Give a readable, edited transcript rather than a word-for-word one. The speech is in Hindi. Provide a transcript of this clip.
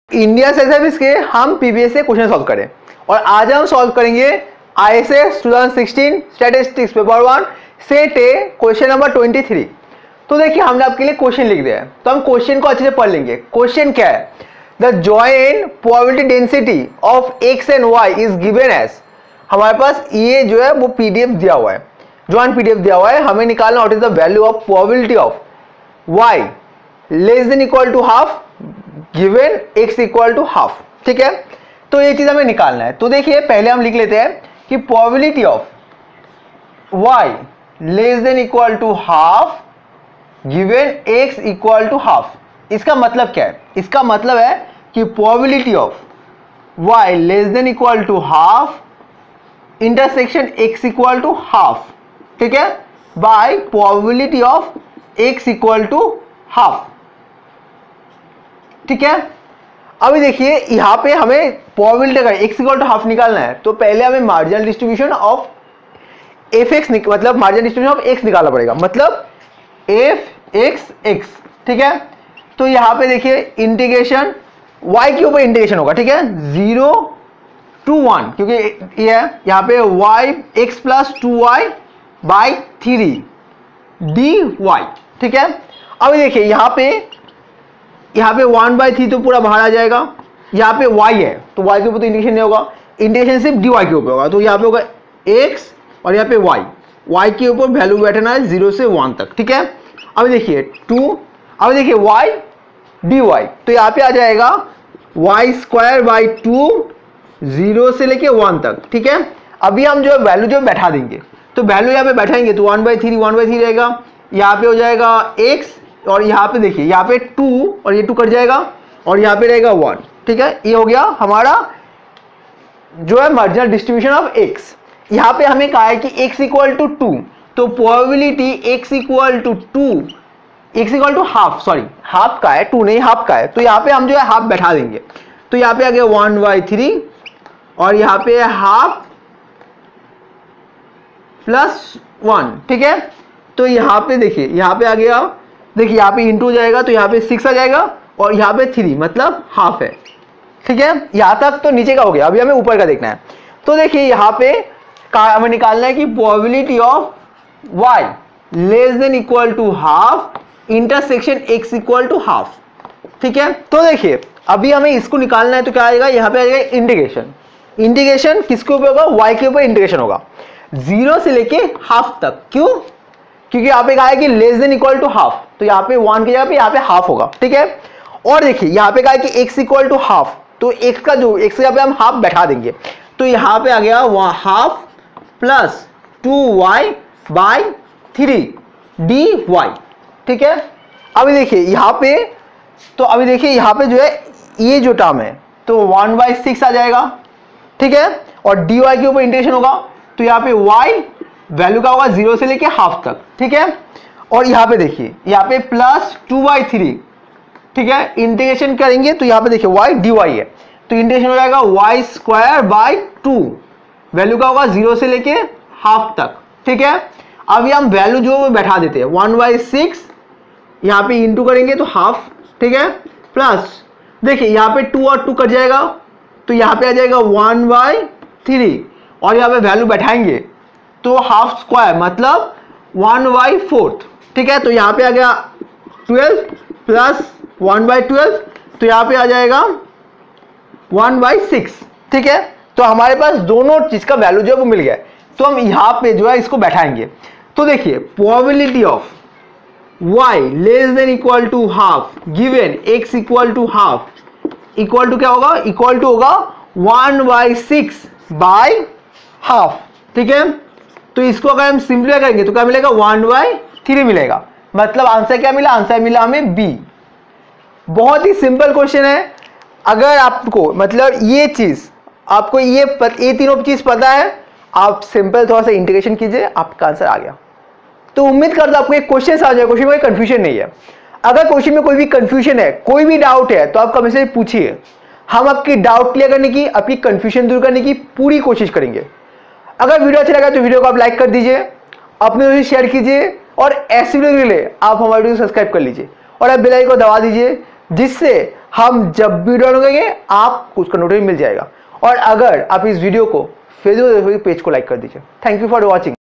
इंडिया से सर्विस के हम पीबीएस से क्वेश्चन सॉल्व करें और आज हम सॉल्व करेंगे ISS 2016 statistics paper 1 set A question number 23। तो देखिए हमने आपके लिए क्वेश्चन लिख दिया है, तो हम क्वेश्चन को अच्छे से पढ़ लेंगे। क्वेश्चन क्या है? The joint probability density of X and Y is given as. हमारे पास ये जो है वो पीडीएफ दिया हुआ है, जॉइंट पीडीएफ दिया हुआ है। हमें निकालना what is the value of probability of y less than equal to half given x equal to half. ठीक है, तो ये चीज हमें निकालना है। तो देखिए पहले हम लिख लेते हैं कि probability of y less than equal to half given x equal to half. इसका मतलब क्या है? इसका मतलब है कि probability of y less than equal to half intersection x equal to half, ठीक है, by probability of x equal to half. ठीक है, अभी देखिए यहां पे हमें प्रोबेबिलिटी का x इक्वल टू हाफ निकालना है, तो पहले हमें मार्जिनल डिस्ट्रीब्यूशन ऑफ fx मतलब मार्जिनल डिस्ट्रीब्यूशन ऑफ x निकालना पड़ेगा, मतलब fx। ठीक है, तो यहां पे देखिए इंटीग्रेशन y के ऊपर इंटीग्रेशन होगा, ठीक है, 0 to 1, क्योंकि ये है यहाँ पे y x plus 2y by 3 dy। ठीक है, अभी देखिए यहाँ पे 1/3 तो पूरा बाहर आ जाएगा। यहाँ पे y है तो y के ऊपर तो इंटीग्रेशन नहीं होगा, इंटीग्रेशन सिर्फ dy के ऊपर होगा, तो यहाँ पे होगा x और यहाँ पे y के ऊपर वैल्यू बैठना है 0 से 1 तक। ठीक है, अभी देखिए 2, अभी देखिए y dy, तो यहाँ पे आ जाएगा y²/2 0 से लेके 1 तक। ठीक है, अभी हम जो वैल्यू जो बैठा देंगे, तो वैल्यू यहाँ पे बैठाएंगे तो 1/3 रहेगा, यहाँ पे हो जाएगा x और यहाँ पे देखिए यहाँ पे 2 और ये 2 कट जाएगा और यहाँ पे रहेगा 1। ठीक है, ये हो गया हमारा जो है मार्जिनल डिस्ट्रीब्यूशन ऑफ x। यहाँ पे हमें कहा है कि x इक्वल टू 2, तो probability x equal to 2, x equal to half, sorry half का है, 2 नहीं हाफ का है, तो यहाँ पे हम जो है हाफ बैठा देंगे। तो यहाँ पे आ गया 1/3 और यहाँ पे हाफ प्लस 1। ठीक है, तो यहाँ पे देखिए यहाँ पे आ गया, देखिए यहाँ पे इंटू हो जाएगा तो यहाँ पे 6 आ जाएगा और यहाँ पे 3 मतलब हाफ है। ठीक है, यहाँ तक तो नीचे का हो गया, अभी हमें ऊपर का देखना है। तो देखिए यहाँ पे हमें निकालना है कि probability of y less than equal to half intersection x equal to half. ठीक है, तो देखिए अभी हमें इसको निकालना है, तो क्या आएगा यहाँ पे आ जाएगा इंटीग्रेशन। इंटीग्रेशन किसके ऊपर होगा? y के ऊपर इंटीग्रेशन होगा 0 से लेके हाफ तक। क्यों? क्योंकि यहाँ पे कहा है कि less than equal to half, तो यहाँ पे 1 की जगह पे यहाँ पे हाफ होगा। ठीक है, और देखिए यहाँ पे कहा है कि x इक्वल टू हाफ, तो x का जो x की जगह पे हम हाफ बैठा देंगे, तो यहाँ पे आ गया half plus 2y by 3 dy। ठीक है, अभी देखिए यहाँ पे, तो अभी देखिए यहाँ पे जो है ये जो टर्म है तो 1/6 आ जाएगा। ठीक है, और dy के ऊपर इंटीग्रेशन होगा, तो यहाँ पे y वैल्यू का होगा 0 से लेके हाफ तक। ठीक है, और यहाँ पे देखिए यहाँ पे प्लस 2/3। ठीक है, इंटीग्रेशन करेंगे तो यहाँ पे देखिए y dy है, तो इंटीग्रेशन हो जाएगा y²/2, वैल्यू का होगा 0 से लेके हाफ तक। ठीक है, अभी हम वैल्यू जो बैठा देते हैं 1/6, यहाँ पे इंटू करेंगे तो हाफ। ठीक है, प्लस देखिए यहाँ पे 2 और 2 कट जाएगा, तो यहाँ पे आ जाएगा 1/3 और यहाँ पे वैल्यू बैठाएंगे तो हाफ स्क्वायर मतलब 1/4। ठीक है, तो यहाँ पे आ गया 12 प्लस 1/12, तो यहाँ पे आ जाएगा 1/6। ठीक है, तो हमारे पास दोनों चीज का वैल्यू जो है वो मिल गया, तो हम यहाँ पे जो है इसको बैठाएंगे। तो देखिए probability of y less than equal to half given x equal to half equal to क्या होगा? इक्वल टू होगा 1/6 बाय हाफ। ठीक है, तो इसको अगर हम सिंपलीफाई करेंगे तो क्या मिलेगा? 1/3 मिलेगा, मतलब आंसर क्या मिला? आंसर मिला हमें बी। बहुत ही सिंपल क्वेश्चन है। अगर आपको मतलब ये चीज आपको ये तीनों चीज पता है, आप सिंपल थोड़ा सा इंटीग्रेशन कीजिए, आपका आंसर आ गया। तो उम्मीद करता हूं आपको एक क्वेश्चन आ जाए, क्वेश्चन में कोई कंफ्यूजन नहीं है। अगर क्वेश्चन में कोई भी कंफ्यूजन है, कोई भी डाउट है, तो आप कमेंट से पूछिए, हम आपकी डाउट क्लियर करने की, आपकी कंफ्यूजन दूर करने की पूरी कोशिश करेंगे। अगर वीडियो अच्छा लगा तो वीडियो को आप लाइक कर दीजिए, अपने दोस्तों शेयर कीजिए और ऐसी वीडियो के लिए आप हमारे वीडियो को सब्सक्राइब कर लीजिए और आप बेल आइकन को दबा दीजिए, जिससे हम जब भी डाउनलोड करेंगे आपको उसका नोटिफिकेशन मिल जाएगा। और अगर आप इस वीडियो को फेसबुक पेज को लाइक कर दीजिए। Thank you for watching.